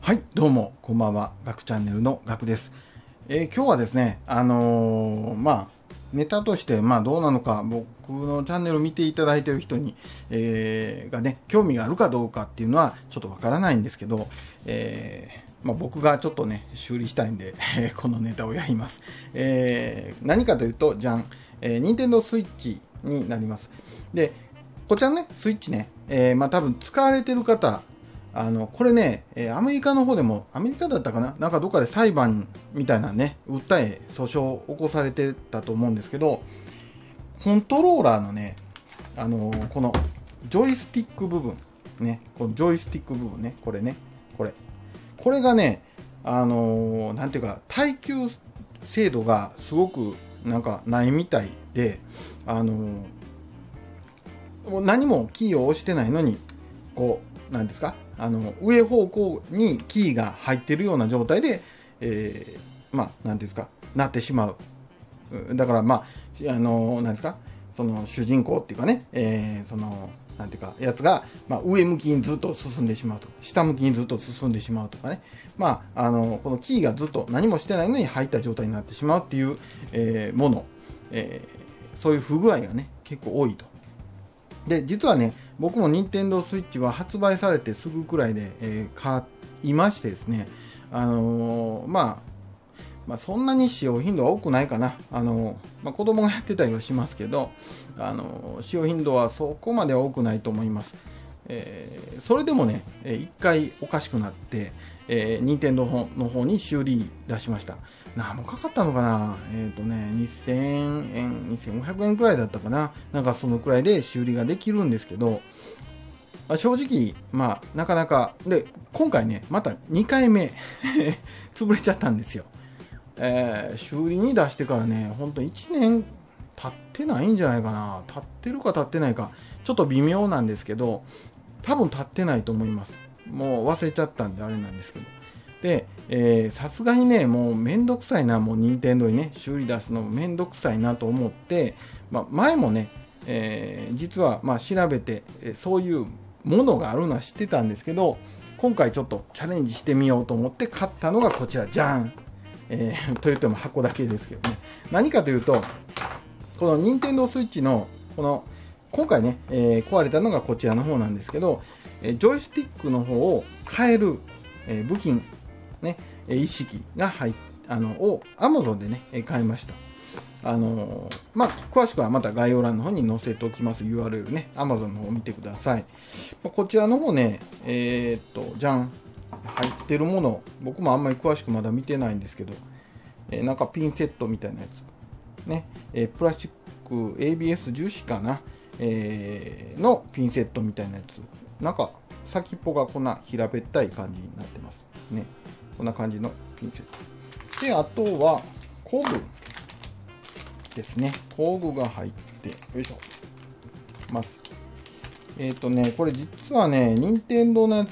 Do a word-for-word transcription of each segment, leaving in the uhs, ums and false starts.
はい、どうも、こんばんは。ガクチャンネルのガクです。えー、今日はですね、あのー、まあ、ネタとして、まあ、どうなのか、僕のチャンネルを見ていただいている人に、えー、がね、興味があるかどうかっていうのは、ちょっとわからないんですけど、えー、まあ、僕がちょっとね、修理したいんで、このネタをやります。えー、何かというと、じゃん、えー、ニンテンドースイッチになります。で、こちらのね、スイッチね、えー、まあ、多分使われてる方、あの、これね、えー、アメリカの方でも、アメリカだったかななんかどっかで裁判みたいなね、訴え、訴訟を起こされてたと思うんですけど、コントローラーのね、あのー、このジョイスティック部分、ね、このジョイスティック部分ね、これね、これ。これがね、あのー、なんていうか、耐久精度がすごくなんかないみたいで、あのー、もう何もキーを押してないのに、こう、なんですかあの上方向にキーが入っているような状態で、えー、まあ、なんていうんですか、なってしまう。だから、まあ、あの、なんですか、その主人公っていうかね、えー、その、なんていうか、やつが、まあ、上向きにずっと進んでしまうと、下向きにずっと進んでしまうとかね、まあ、あの、このキーがずっと何もしてないのに入った状態になってしまうっていう、えー、もの、えー、そういう不具合がね、結構多いと。で、実はね、僕も Nintendo Switch は発売されてすぐくらいで、えー、買いましてですね、あのー、まあ、まあ、そんなに使用頻度は多くないかな。あのー、まあ、子供がやってたりはしますけど、あのー、使用頻度はそこまでは多くないと思います。えー、それでもね、一回おかしくなって、えー、任天堂の方に修理出しました。何もかかったのかなえっ、ー、とね、にせんえん、にせんごひゃくえんくらいだったかななんかそのくらいで修理ができるんですけど、まあ、正直、まあ、なかなか、で、今回ね、またにかいめ潰れちゃったんですよ。えー、修理に出してからね、ほんといちねん経ってないんじゃないかな経ってるか経ってないか、ちょっと微妙なんですけど、多分経ってないと思います。もう忘れちゃったんであれなんですけど。で、さすがにね、もうめんどくさいな、もう任天堂にね、修理出すのもめんどくさいなと思って、まあ、前もね、えー、実はまあ調べて、そういうものがあるのは知ってたんですけど、今回ちょっとチャレンジしてみようと思って買ったのがこちら、じゃん、えー、と言っても箱だけですけどね。何かというと、この任天堂スイッチの、この、今回ね、えー、壊れたのがこちらの方なんですけど、えー、ジョイスティックの方を変える、えー、部品、ね、一式が入っあのを Amazon でね、買いました。あのー、まあ、詳しくはまた概要欄の方に載せておきます ユーアールエル ね、Amazon の方を見てください。こちらの方ね、えー、っと、じゃん、入ってるもの、僕もあんまり詳しくまだ見てないんですけど、えー、なんかピンセットみたいなやつ、ね、えー、プラスチック エービーエス 樹脂かな、えー、のピンセットみたいなやつ、なんか先っぽがこんな平べったい感じになってますね。こんな感じのピンセット。で、あとは工具ですね。工具が入って、よいしょ。ます。えっとね、これ実はね、任天堂のやつって、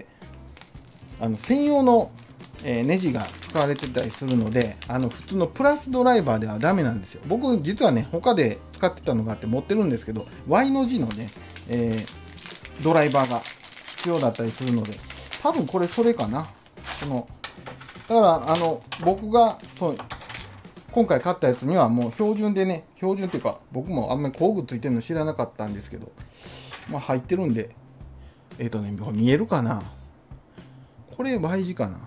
あの専用の、えー、ネジが使われてたりするので、あの普通のプラスドライバーではダメなんですよ。僕実はね、他で使ってたのがあって持ってるんですけど、Y の字のね、えー、ドライバーが必要だったりするので、多分これそれかな。このだからあの僕がそう今回買ったやつにはもう標準でね、標準っていうか僕もあんまり工具ついてるの知らなかったんですけど、まあ入ってるんで、えっとね、見えるかな、これ Y 字かな、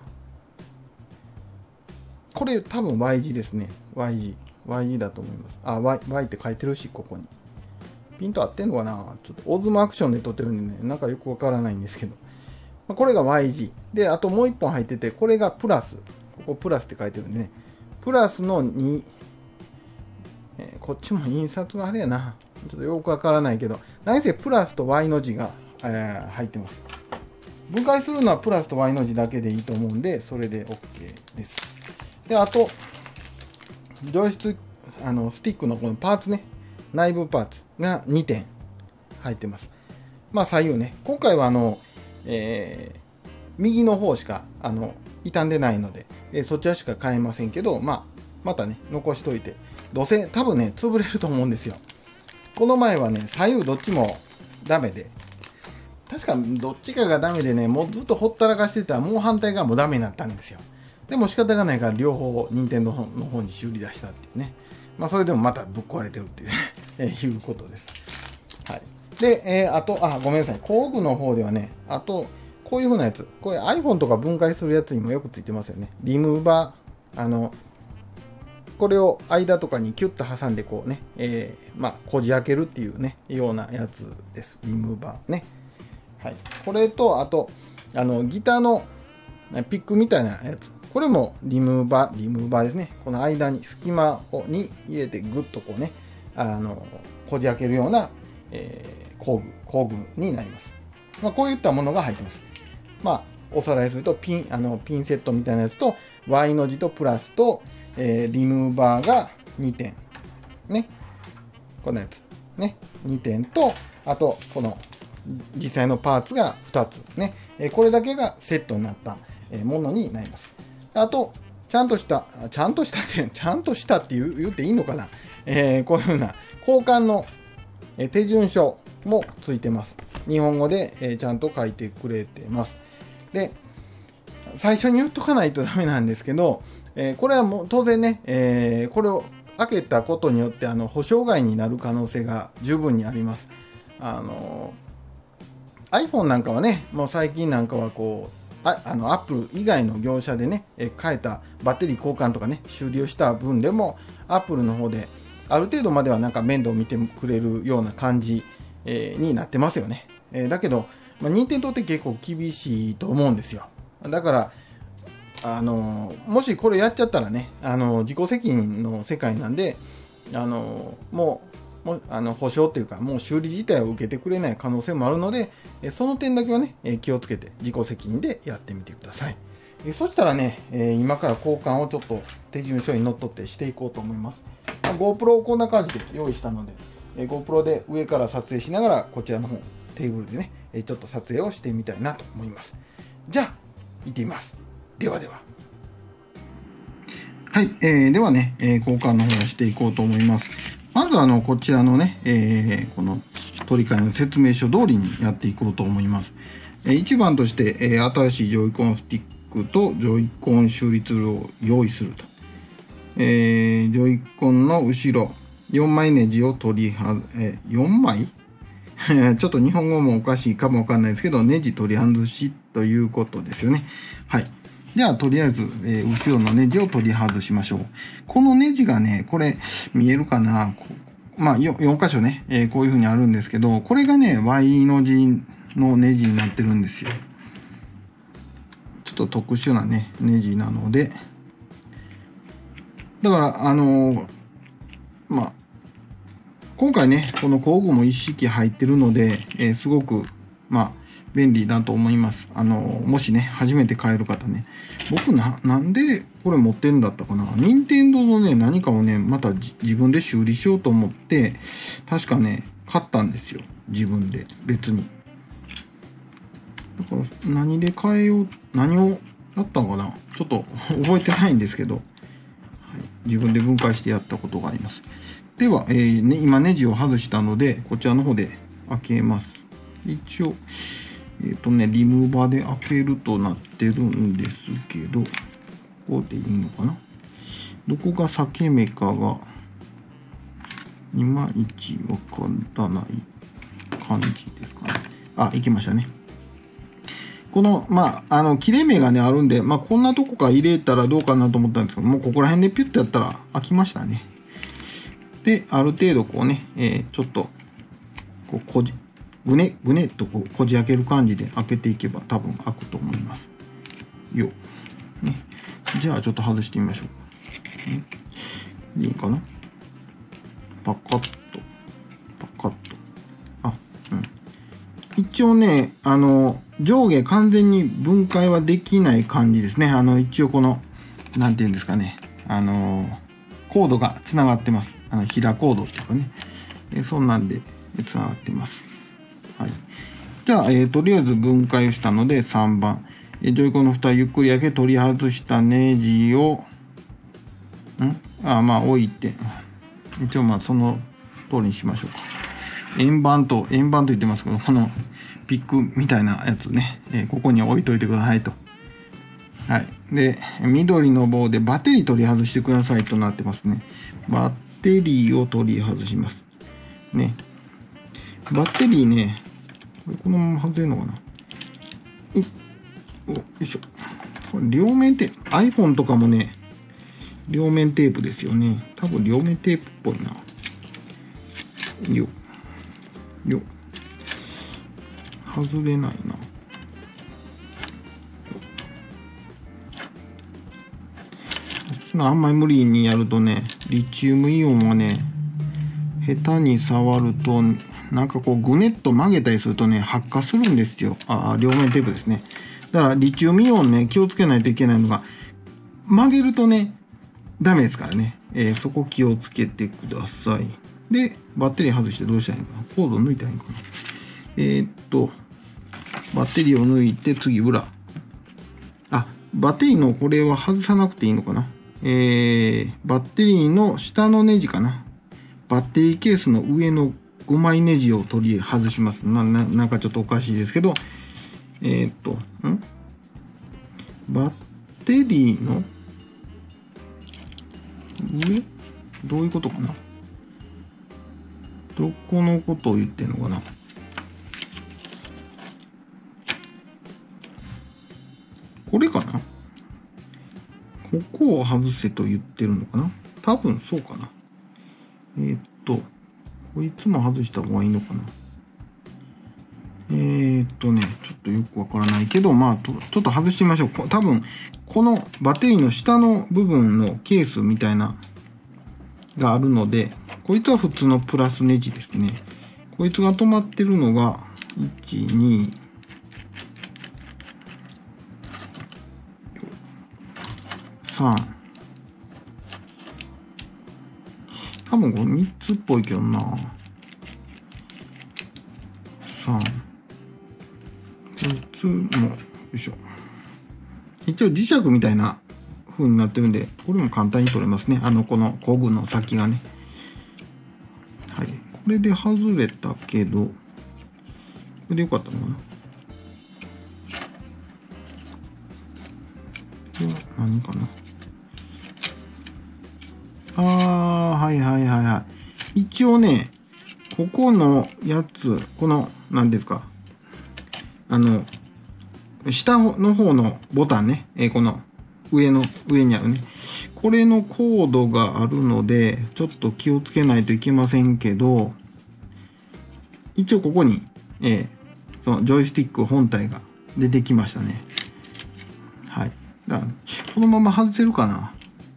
これ多分 Y 字ですね。 Y 字 Y 字だと思います。あ、Y, Y って書いてるし、ここにピント合ってんのかな、ちょっとオズムアクションで撮ってるんでね、なんかよくわからないんですけど、これが Y 字で、あともういっぽん入ってて、これがプラス、ここプラスって書いてるんでね、プラスのに、えー、こっちも印刷があれやな、ちょっとよくわからないけど、何せプラスと Y の字が、えー、入ってます。分解するのはプラスと Y の字だけでいいと思うんで、それで OK です。で、あと、ジョイスティック、あのスティックのこのパーツね、内部パーツがにてん入ってます。まあ左右ね、今回はあの、えー、右の方しかあの傷んでないので、えー、そちらしか買えませんけど、まあ、またね残しといて、どうせ多分ね潰れると思うんですよ。この前はね左右どっちもダメで、 確かどっちかがダメでね、もうずっとほったらかしてたらもう反対側もダメになったんですよ。でも仕方がないから両方任天堂の方に修理出したっていうね。まあそれでもまたぶっ壊れてるっていうね、えー、いうことです。はい。で、えー、あと、あ、ごめんなさい。工具の方ではね、あと、こういう風なやつ。これ iPhone とか分解するやつにもよくついてますよね。リムーバー。あの、これを間とかにキュッと挟んでこうね、えー、まあ、こじ開けるっていうね、ようなやつです。リムーバーね。はい。これと、あと、あの、ギターのピックみたいなやつ。これもリムーバー、リムーバーですね。この間に隙間をに入れてグッとこうね、あの、こじ開けるような、えー、工具、工具になります。まあ、こういったものが入ってます。まあ、おさらいすると、ピン、あの、ピンセットみたいなやつと、Y の字とプラスと、えー、リムーバーがにてん。ね。このやつ。ね。にてんと、あと、この、実際のパーツがふたつ。ね。えー、これだけがセットになったものになります。あと、ちゃんとした、ちゃんとしたって、ちゃんとしたって言う言っていいのかな。えー、こういうふうな交換の手順書もついてます。日本語で、えー、ちゃんと書いてくれてます。で、最初に言っとかないとダメなんですけど、えー、これはもう当然ね、えー、これを開けたことによってあの保証外になる可能性が十分にあります。あの iPhone なんかはね、もう最近なんかはこう、ああの Apple 以外の業者でね、え変えたバッテリー交換とかね、修理をした分でも Apple の方である程度まではなんか面倒を見てくれるような感じ、えー、になってますよね。えー、だけど、まあ、任天堂って結構厳しいと思うんですよ。だから、あのもしこれやっちゃったらね、あの自己責任の世界なんで、あのもうもうあの保証っていうか、もう修理自体を受けてくれない可能性もあるので、その点だけはね、気をつけて自己責任でやってみてください。そしたらね、今から交換をちょっと手順書にのっとってしていこうと思います。GoPro をこんな感じで用意したので、GoPro で上から撮影しながら、こちらの方、テーブルでね、ちょっと撮影をしてみたいなと思います。じゃあ、行ってみます。ではでは。はい、えー、ではね、えー、交換の方をしていこうと思います。まずあの、こちらのね、えー、この取り替えの説明書通りにやっていこうと思います。えー、いちばんとして、えー、新しいジョイコンスティックとジョイコン修理ツールを用意すると。えー、ジョイコンの後ろ、よんまいネジを取りはず、えー、よんまいちょっと日本語もおかしいかもわかんないですけど、ネジ取り外しということですよね。はい。じゃあ、とりあえず、えー、後ろのネジを取り外しましょう。このネジがね、これ、見えるかな、まあ、よん箇所ね、えー、こういう風にあるんですけど、これがね、Y の字のネジになってるんですよ。ちょっと特殊なね、ネジなので、だから、あのー、まあ、今回ね、この工具も一式入ってるので、えー、すごく、まあ、便利だと思います。あの、もしね、初めて買える方ね。僕な、なんでこれ持ってんだったかな。任天堂のね、何かをね、また自分で修理しようと思って、確かね、買ったんですよ。自分で。別に。だから、何で変えよう、何をやったのかな。ちょっと覚えてないんですけど、はい、自分で分解してやったことがあります。では、えーね、今ネジを外したので、こちらの方で開けます。一応、えっとね、リムーバーで開けるとなってるんですけど、ここでいいのかな。どこが裂け目かが、いまいちわからない感じですかね。あ、いきましたね。この、まあ、あの、切れ目がね、あるんで、まあ、こんなとこから入れたらどうかなと思ったんですけど、もうここら辺でピュッとやったら開きましたね。で、ある程度こうね、えー、ちょっと、こう、こじ、ぐねぐねっとこうこじ開ける感じで開けていけば多分開くと思います。よ、ね、じゃあちょっと外してみましょう。ね、いいかな。パカッとパカッと。あ、うん。一応ね、あの上下完全に分解はできない感じですね。あの一応このなんていうんですかね、あのコードがつながってます。あのひだコードっていうかね、えそんなんでつながってます。はい、じゃあ、えー、とりあえず分解をしたのでさんばん、えー、ジョイコンの蓋をゆっくり開け取り外したネジをんあまあ置いて、一応まあその通りにしましょうか。円盤と円盤と言ってますけど、このピックみたいなやつね、えー、ここに置いといてくださいと。はい。で、緑の棒でバッテリー取り外してくださいとなってますね。バッテリーを取り外します。ね。バッテリーね、このまま外れるのかな。お、およいしょ。これ両面テープ、iPhone とかもね、両面テープですよね。多分両面テープっぽいな。よ。よ。外れないな。あんまり無理にやるとね、リチウムイオンはね、下手に触ると、なんかこうぐねっと曲げたりするとね、発火するんですよ。あ、両面テープですね。だからリチウムイオンね、気をつけないといけないのが、曲げるとね、ダメですからね。えー、そこ気をつけてください。で、バッテリー外してどうしたらいいのかな。コード抜いたらいいのかな。えー、っと、バッテリーを抜いて、次裏。あ、バッテリーのこれは外さなくていいのかな。えー、バッテリーの下のネジかな。バッテリーケースの上のごまいネジを取り外します。な、な、なんかちょっとおかしいですけど、えー、っと、んバッテリーの上どういうことかな。どこのことを言ってんのかな。これかな。ここを外せと言ってるのかな。多分そうかな。えー、っと、こいつも外した方がいいのかな。えー、っとね、ちょっとよくわからないけど、まあと、ちょっと外してみましょう。多分、このバッテリーの下の部分のケースみたいな、があるので、こいつは普通のプラスネジですね。こいつが止まってるのが、いち、に、さん。多分これみっつっぽいけどな。さん。こいつも、よいしょ。一応磁石みたいな風になってるんで、これも簡単に取れますね。あの、この工具の先がね。はい。これで外れたけど、これでよかったのかな。これは何かな。あー、はいはいはいはい。一応ね、ここのやつ、この、何ですか。あの、下の方のボタンね、えー、この上の、上にあるね。これのコードがあるので、ちょっと気をつけないといけませんけど、一応ここに、えー、そのジョイスティック本体が出てきましたね。はい。だからこのまま外せるかな。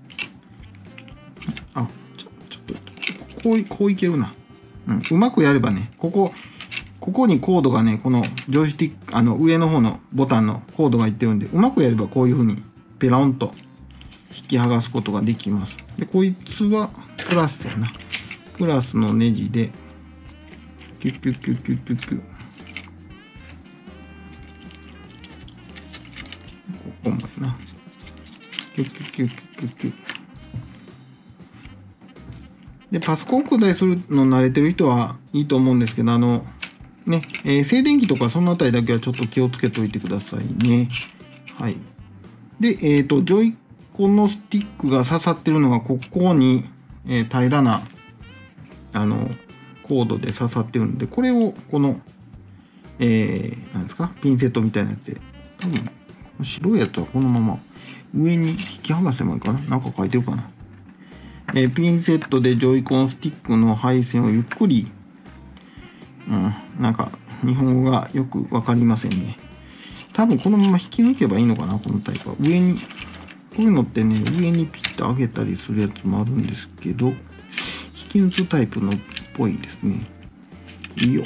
あ、ちょ、ちょっと、こう、こういけるな。うん、うまくやればね、ここ、ここにコードがね、このジョイスティック、あの上の方のボタンのコードがいってるんで、うまくやればこういう風にペランと引き剥がすことができます。で、こいつはプラスやな。プラスのネジで、キュッキュッキュッキュッキュッキュッ。ここもやな。キュッキュッキュッキュッキュッキュッ。で、パソコン拡大するの慣れてる人はいいと思うんですけど、あの、ね、えー、静電気とかそのあたりだけはちょっと気をつけておいてくださいね。はい。で、えっと、ジョイコンのスティックが刺さってるのがここに、えー、平らな、あの、コードで刺さってるんで、これをこの、えー、なんですか、ピンセットみたいなやつで、多分、白いやつはこのまま上に引き剥がせばいいかな。なんか書いてるかな。えー、ピンセットでジョイコンスティックの配線をゆっくり、うん、なんか日本語がよくわかりませんね。多分このまま引き抜けばいいのかな、このタイプは。上に、こういうのってね、上にピッと上げたりするやつもあるんですけど、引き抜くタイプのっぽいですね。いいよ。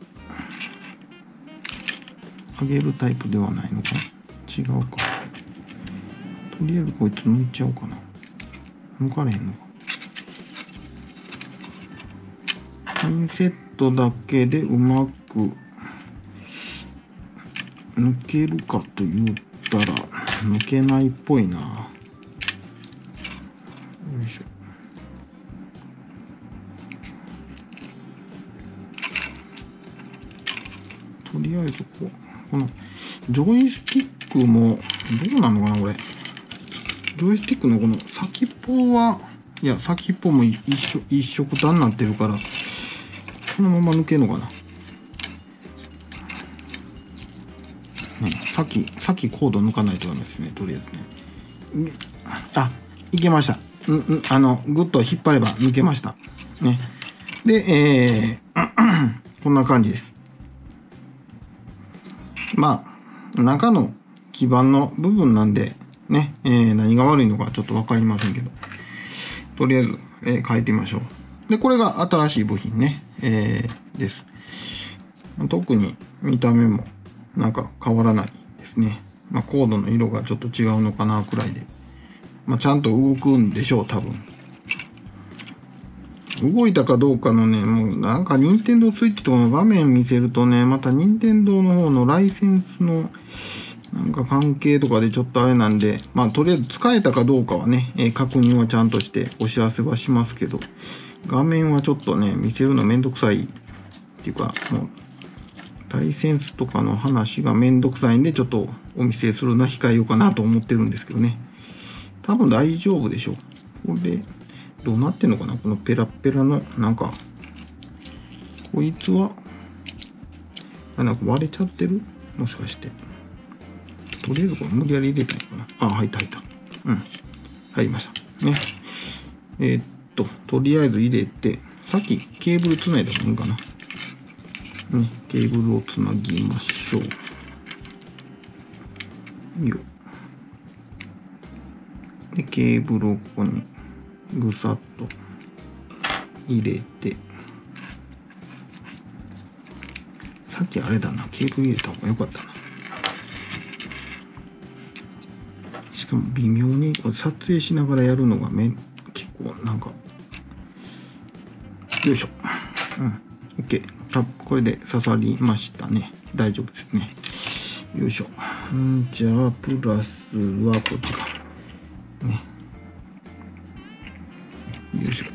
上げるタイプではないのかな。違うか。とりあえずこいつ抜いちゃおうかな。抜かれへんのか。ピンセットだけでうまく抜けるかと言ったら抜けないっぽいな。よいしょ。とりあえずこう、このジョイスティックもどうなのかなこれ。ジョイスティックのこの先っぽは、いや、先っぽも一緒、一色単になってるから、このまま抜けるのかな。ね、さっき、さっきコード抜かないとダメですね、とりあえずね。あ、いけました。うん、うん、あの、ぐっと引っ張れば抜けました。ね。で、えー、こんな感じです。まあ、中の基板の部分なんで、ね、えー、何が悪いのかちょっとわかりませんけど、とりあえず、えー、変えてみましょう。で、これが新しい部品ね、えー、です。特に見た目もなんか変わらないですね。まあ、コードの色がちょっと違うのかなくらいで。まあ、ちゃんと動くんでしょう、多分。動いたかどうかのね、もうなんか任天堂スイッチとかの画面見せるとね、また任天堂の方のライセンスのなんか関係とかでちょっとあれなんで、まあとりあえず使えたかどうかはね、えー、確認はちゃんとしてお知らせはしますけど、画面はちょっとね、見せるのめんどくさいっていうか、もう、ライセンスとかの話がめんどくさいんで、ちょっとお見せするのは控えようかなと思ってるんですけどね。多分大丈夫でしょう。これ、どうなってんのかなこのペラペラの、なんか、こいつは、あ、なんか割れちゃってるもしかして。とりあえずこれ無理やり入れたいのかな。あ、入った入った。うん。入りました。ね。えー、っと、とりあえず入れて、さっきケーブルつないでもいいかな。ね。ケーブルをつなぎましょう。よ。で、ケーブルをここにぐさっと入れて、さっきあれだな、ケーブル入れた方が良かったな。しかも微妙にこれ撮影しながらやるのがめ結構なんかよいしょ。うん OK。 たこれで刺さりましたね。大丈夫ですね。よいしょ。んじゃあプラスはこっちかね。よいしょ。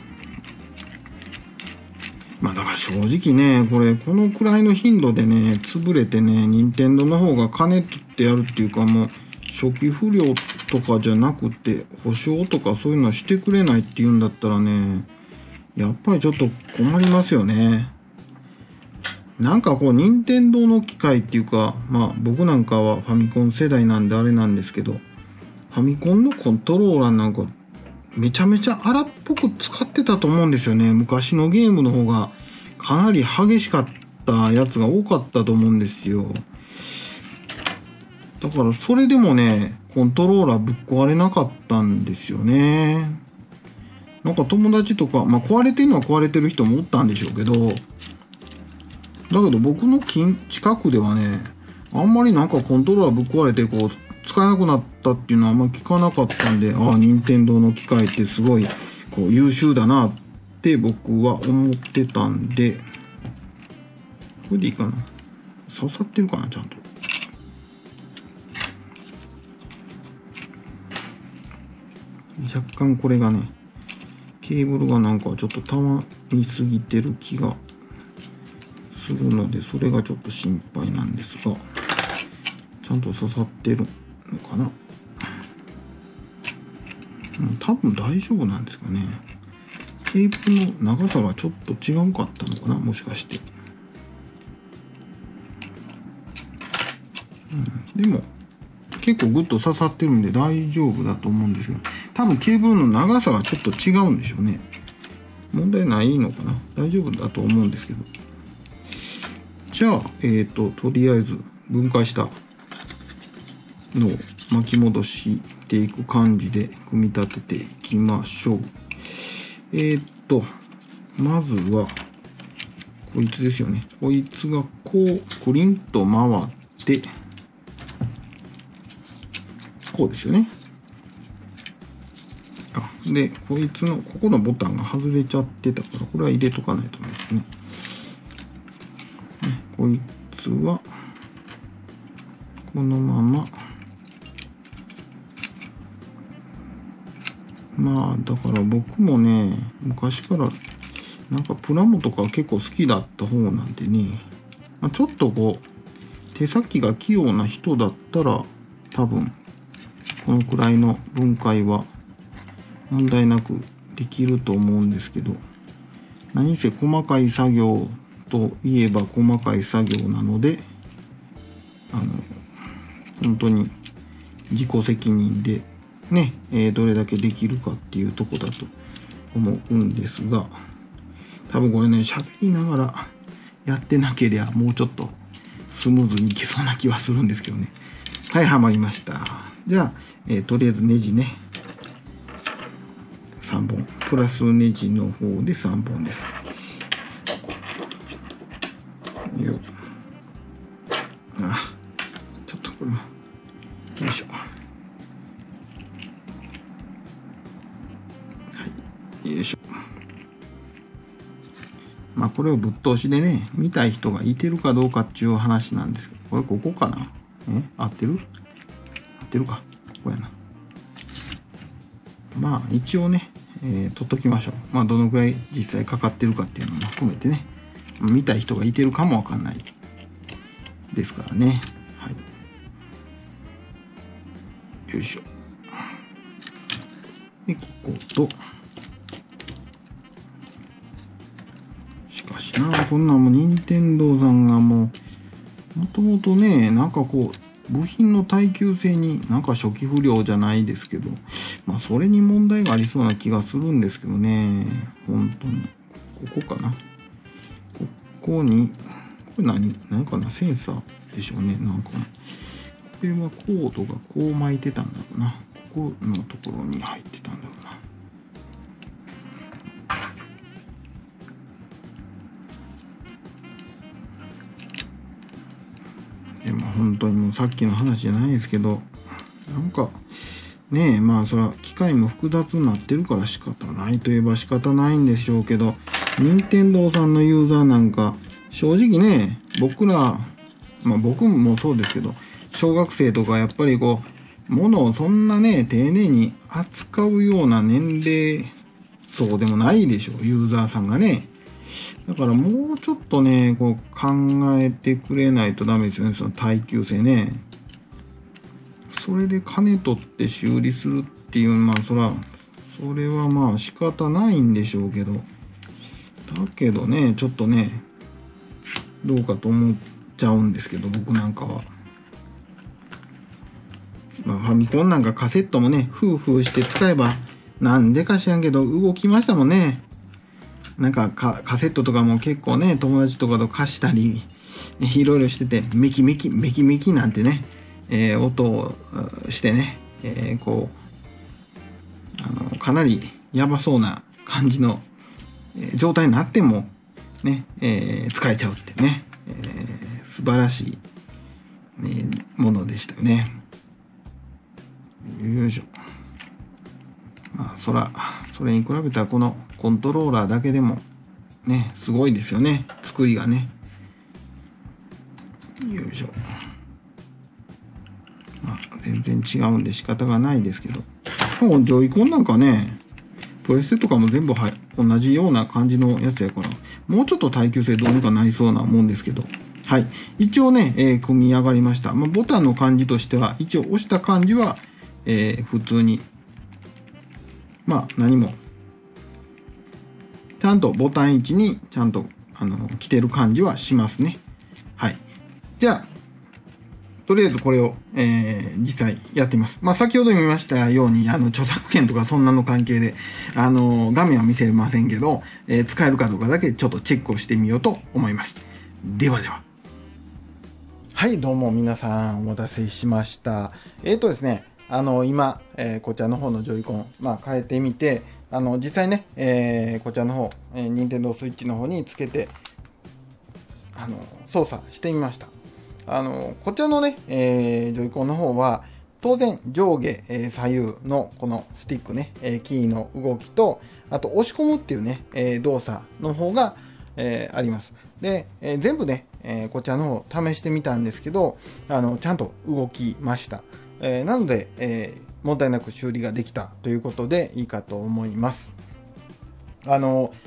まあだから正直ね、これこのくらいの頻度でね潰れてね、任天堂の方が金取ってやるっていうか、もう初期不良とかじゃなくて保証とかそういうのしてくれないっていうんだったらね、やっぱりちょっと困りますよね。なんかこう任天堂の機械っていうか、まあ僕なんかはファミコン世代なんであれなんですけど、ファミコンのコントローラーなんかめちゃめちゃ荒っぽく使ってたと思うんですよね。昔のゲームの方がかなり激しかったやつが多かったと思うんですよ。だからそれでもね、コントローラーぶっ壊れなかったんですよね。なんか友達とか、まあ壊れてるのは壊れてる人もおったんでしょうけど、だけど僕の近近くではね、あんまりなんかコントローラーぶっ壊れてこう使えなくなったっていうのはあんまり聞かなかったんで、ああ、任天堂の機械ってすごいこう優秀だなって僕は思ってたんで、これでいいかな。刺さってるかな、ちゃんと。若干これがね、ケーブルがなんかちょっとたまりすぎてる気がするので、それがちょっと心配なんですが、ちゃんと刺さってるのかな。うん、多分大丈夫なんですかね。ケーブルの長さがちょっと違うかったのかな、もしかして。うん、でも結構グッと刺さってるんで大丈夫だと思うんですけど、多分ケーブルの長さがちょっと違うんでしょうね。問題ないのかな、大丈夫だと思うんですけど。じゃあ、えっと、とりあえず分解したのを巻き戻していく感じで組み立てていきましょう。えっと、まずは、こいつですよね。こいつがこう、クリンと回って、こうですよね。あ、で、こいつの、ここのボタンが外れちゃってたから、これは入れとかないと思いますね。ね、こいつは、このまま、まあ、だから僕もね、昔から、なんかプラモとか結構好きだった方なんでね、 まあ、ちょっとこう手先が器用な人だったら多分このくらいの分解は問題なくできると思うんですけど、何せ細かい作業といえば細かい作業なので、あの本当に自己責任でね、えー、どれだけできるかっていうとこだと思うんですが、多分これね、喋りながらやってなければもうちょっとスムーズにいけそうな気はするんですけどね。はい、はまりました。じゃあ、えー、とりあえずネジね、さんぼん、プラスネジの方でさんぼんです。よあ、ちょっとこれもよいしょ。はいよいしょ。まあこれをぶっ通しでね、見たい人がいてるかどうかっていう話なんですけど、これここかな、え合ってる合ってるか、ここやな。まあ一応ね、えー、取っときましょう。まあどのくらい実際かかってるかっていうのも含めてね、見たい人がいてるかもわかんないですからね。はい。よいしょ。で、ここと、しかしな、こんなんも任天堂さんがもう、もともとね、なんかこう、部品の耐久性になんか初期不良じゃないですけど、まあそれに問題がありそうな気がするんですけどね。本当に。ここかな。ここに、これ何何かな、センサーでしょうね。なんか、これはコードがこう巻いてたんだろうな。ここのところに入ってたんだろうな。でも本当にもうさっきの話じゃないですけど、なんかねえ、まあそれは機械も複雑になってるから仕方ないといえば仕方ないんでしょうけど、任天堂さんのユーザーなんか正直ね、僕ら、まあ僕もそうですけど、小学生とかやっぱりこう物をそんなね丁寧に扱うような年齢層でもないでしょう、ユーザーさんがね。だからもうちょっとね、こう考えてくれないとダメですよね、その耐久性ね。それで金取って修理するっていう、まあそら、それはまあ仕方ないんでしょうけど、だけどね、ちょっとね、どうかと思っちゃうんですけど、僕なんかは。まあファミコンなんかカセットもね、フーフーして使えば、なんでか知らんけど動きましたもんね。なんかカカセットとかも結構ね、友達とかと貸したり、いろいろしてて、メキメキ、メキメキなんてね、えー、音をしてね、えー、こう、あの、かなりやばそうな感じの、えー、状態になっても、ね、えー、使えちゃうってね、えー、素晴らしい、ね、ものでしたよね。よいしょ。まあ、そら、それに比べたらこのコントローラーだけでもね、すごいですよね。作りがね。よいしょ。まあ、全然違うんで仕方がないですけど。もうジョイコンなんかね、プレステとかも全部は同じような感じのやつやから、もうちょっと耐久性どうにかなりそうなもんですけど。はい。一応ね、えー、組み上がりました。まあ、ボタンの感じとしては、一応押した感じは、えー、普通に、まあ何も、ちゃんとボタン位置にちゃんとあの来てる感じはしますね。はい。じゃあ、とりあえずこれを、えー、実際やってみます。まあ先ほど見ましたように、あの著作権とかそんなの関係で、あの画面は見せれませんけど、えー、使えるかどうかだけちょっとチェックをしてみようと思います。ではでは。はい、どうも皆さんお待たせしました。えーとですね、あの今、えー、こちらの方のジョイコン、まあ、変えてみて、あの実際ね、えー、こちらの方、えー、ニンテンドースイッチの方につけてあの操作してみました。あのこちらのね、えー、ジョイコンの方は当然上下、えー、左右のこのスティックね、えー、キーの動きと、あと押し込むっていうね、えー、動作の方が、えー、あります。で、えー、全部ね、えー、こちらの方試してみたんですけど、あのちゃんと動きました。えー、なので、えー、問題なく修理ができたということでいいかと思います。あの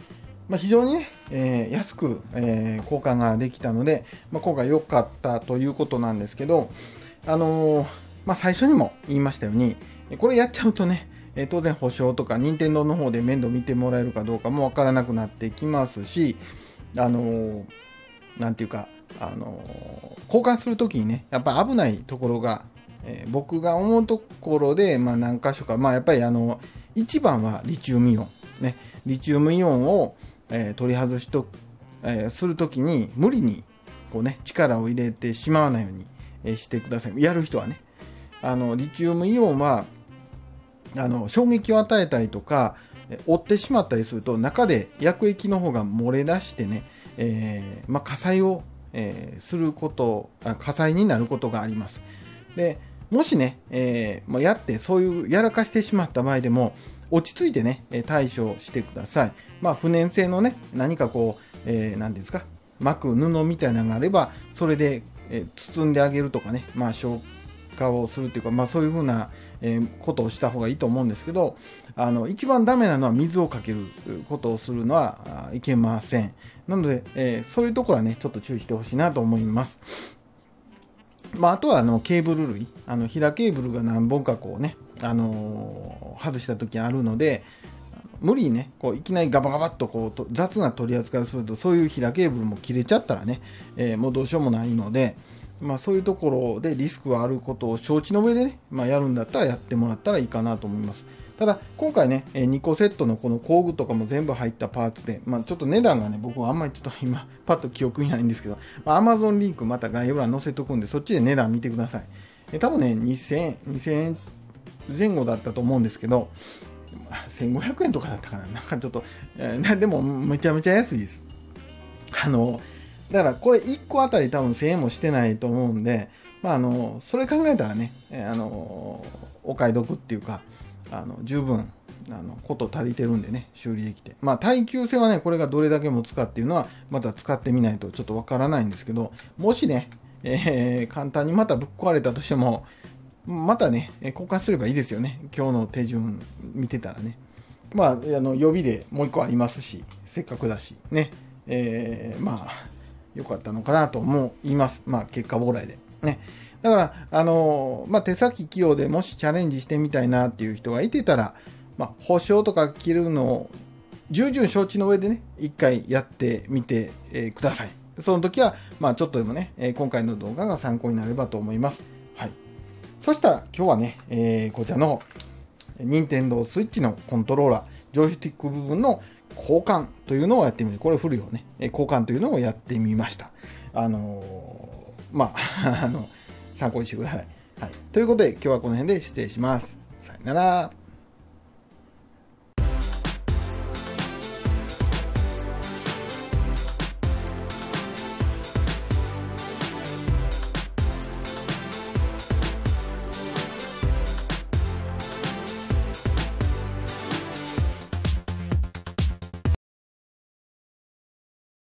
まあ、非常にね、えー、安く、えー、交換ができたので、まあ、今回良かったということなんですけど、あのー、まあ、最初にも言いましたように、これやっちゃうとね、えー、当然保証とか任天堂の方で面倒見てもらえるかどうかもわからなくなってきますし、あのー、なんていうか、あのー、交換するときにね、やっぱ危ないところが、えー、僕が思うところで、まあ、何箇所か、まあ、やっぱりあの一番はリチウムイオン、ね、リチウムイオンを、えー、取り外しと、えー、するときに無理にこう、ね、力を入れてしまわないように、えー、してください。やる人はね、あのリチウムイオンはあの衝撃を与えたりとか折ってしまったりすると中で薬液の方が漏れ出してね、えーまあ、火災を、えー、すること火災になることがあります。でもしね、えーまあ、やってそういうやらかしてしまった場合でも落ち着いてね対処してください。まあ、不燃性のね何かこう、えー、何ですか巻く布みたいなのがあればそれで、えー、包んであげるとかね、まあ、消火をするというか、まあ、そういうふうなえー、ことをした方がいいと思うんですけど、あの一番ダメなのは水をかけることをするのはいけません。なので、えー、そういうところはねちょっと注意してほしいなと思います。まあ、あとはあのケーブル類、あの平ケーブルが何本かこうね、あのー、外した時あるので、無理にねこういきなりガバガバっとこう雑な取り扱いをするとそういう平ケーブルも切れちゃったらね、えー、もうどうしようもないので、まあ、そういうところでリスクがあることを承知の上でね、まあ、やるんだったらやってもらったらいいかなと思います。ただ今回ねにこセットのこの工具とかも全部入ったパーツで、まあ、ちょっと値段がね僕はあんまりちょっと今パッと記憶にないんですけど、まあ、Amazon リンクまた概要欄載せとくんでそっちで値段見てください。え多分ねにせんえんぜん後だったと思うんですけどせんごひゃくえんとかだったかな、なんかちょっと、えー、でもめちゃめちゃ安いです。あのだからこれいっこあたり多分せんえんもしてないと思うんで、まあ、あのそれ考えたらね、えー、あのお買い得っていうかあの十分あのこと足りてるんでね修理できて、まあ、耐久性はねこれがどれだけ持つかっていうのはまた使ってみないとちょっとわからないんですけど、もしね、えー、簡単にまたぶっ壊れたとしてもまたね交換すればいいですよね。今日の手順見てたらね、まあ、あの予備でもういっこありますしせっかくだしね、えー、まあ良かったのかなと思います。まあ結果往来でね。だからあのまあ手先器用でもしチャレンジしてみたいなっていう人がいてたら、まあ保証とか切るのを重々承知の上でね一回やってみて、えー、ください。その時はまあちょっとでもね、えー、今回の動画が参考になればと思います。はい。そしたら今日はね、えー、こちらの任天堂スイッチのコントローラージョイスティック部分の交換というのをやってみる。これ古いよね。交換というのをやってみました。あのー、まあ、あの、参考にしてください。はい。ということで、今日はこの辺で失礼します。さよなら。